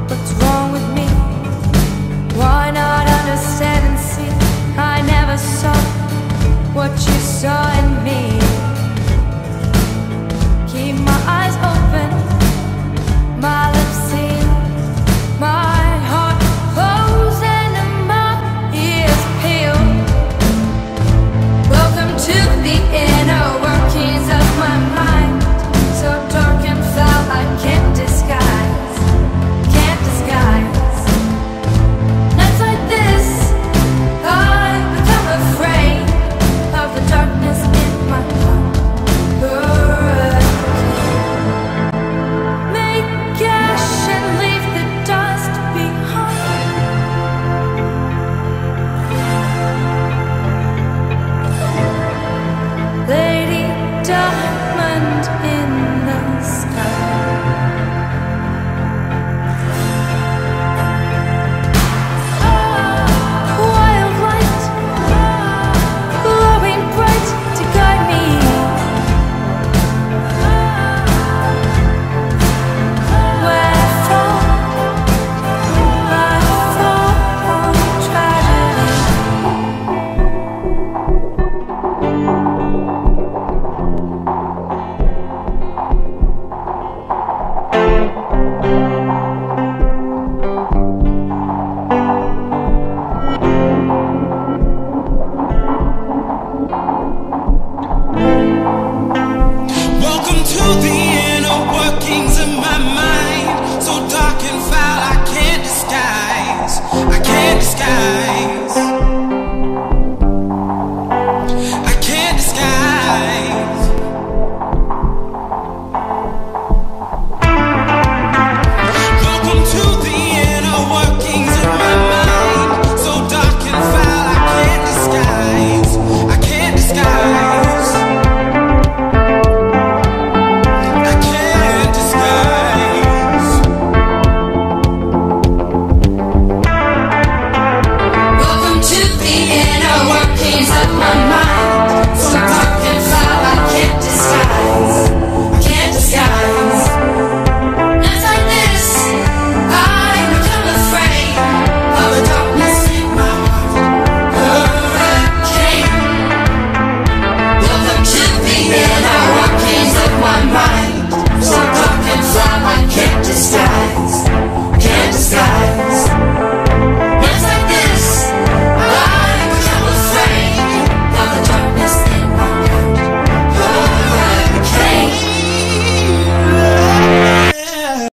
What's wrong with me? Why not understand and see? I never saw what you saw in me. Keep my eyes open, my lips sealed, my heart frozen and my ears peeled. Welcome to the inner workings of my mind, so dark and foul I can't disguise, can't disguise. Nights like this, I become afraid of the darkness in my heart. Make ash and leave the dust behind. Lady Diamond in the sky. Wild light, glowing bright to guide me. Where I fall on tragedy. Welcome to the inner workings of my mind, so dark and foul I can't disguise.